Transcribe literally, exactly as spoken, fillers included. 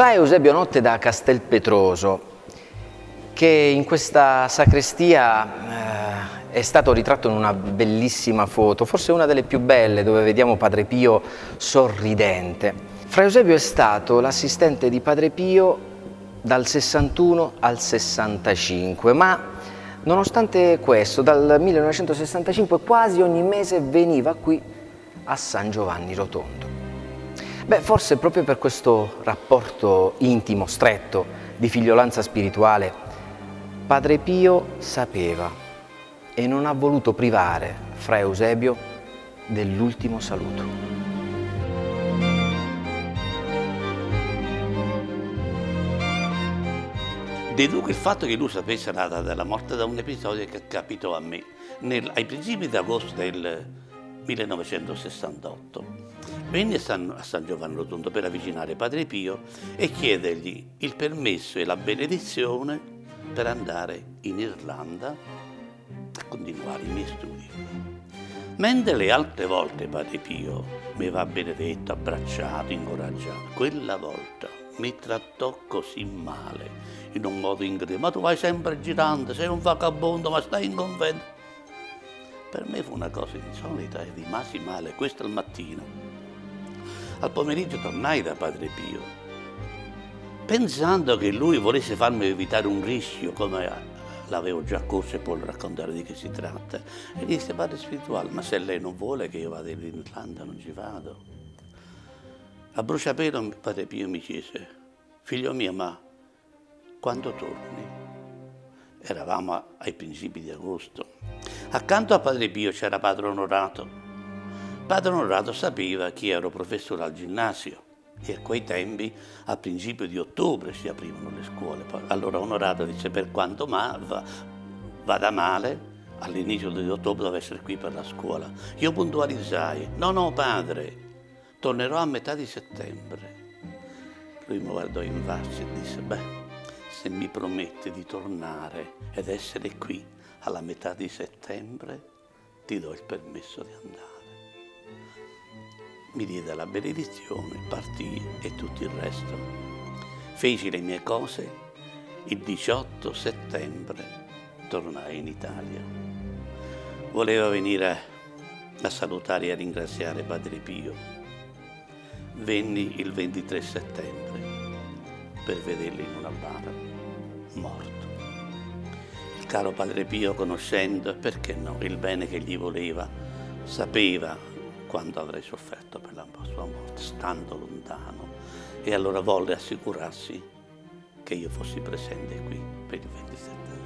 Fra Eusebio Notte da Castelpetroso, che in questa sacrestia eh, è stato ritratto in una bellissima foto, forse una delle più belle, dove vediamo Padre Pio sorridente. Fra Eusebio è stato l'assistente di Padre Pio dal sessantuno al sessantacinque, ma nonostante questo, dal millenovecentosessantacinque quasi ogni mese veniva qui a San Giovanni Rotondo. Beh, forse proprio per questo rapporto intimo, stretto, di figliolanza spirituale, Padre Pio sapeva e non ha voluto privare Fra Eusebio dell'ultimo saluto. Deduco il fatto che lui sapesse la data della morte da un episodio che capitò a me nel, ai principi di agosto del millenovecentosessantotto. Venni a San, a San Giovanni Rotondo per avvicinare Padre Pio e chiedergli il permesso e la benedizione per andare in Irlanda a continuare i miei studi. Mentre le altre volte Padre Pio mi va benedetto, abbracciato, incoraggiato, quella volta mi trattò così male, in un modo incredibile. Ma tu vai sempre girando, sei un vagabondo, ma stai in convento. Per me fu una cosa insolita e rimasi male. Questo al mattino. Al pomeriggio tornai da Padre Pio, pensando che lui volesse farmi evitare un rischio, come l'avevo già corso e poi raccontare di che si tratta. E gli disse: Padre spirituale, ma se lei non vuole che io vada in Irlanda, non ci vado. A bruciapelo Padre Pio mi chiese: figlio mio, ma quando torni? Eravamo ai principi di agosto. Accanto a Padre Pio c'era Padre Onorato. Padre Onorato sapeva che ero professore al ginnasio e a quei tempi, a principio di ottobre, si aprivano le scuole. Allora Onorato disse: per quanto ma va, vada male, all'inizio di ottobre devo essere qui per la scuola. Io puntualizzai: no, no, padre, tornerò a metà di settembre. Lui mi guardò in faccia e disse: beh, se mi promette di tornare ed essere qui alla metà di settembre, ti do il permesso di andare. Mi diede la benedizione, partii e tutto il resto. Feci le mie cose, il diciotto settembre tornai in Italia. Voleva venire a salutare e a ringraziare Padre Pio. Venni il ventitré settembre per vederlo in una bara, morto. Il caro Padre Pio, conoscendo, perché no, il bene che gli voleva, sapeva quanto avrei sofferto per la sua morte, stando lontano, e allora volle assicurarsi che io fossi presente qui per il ventisette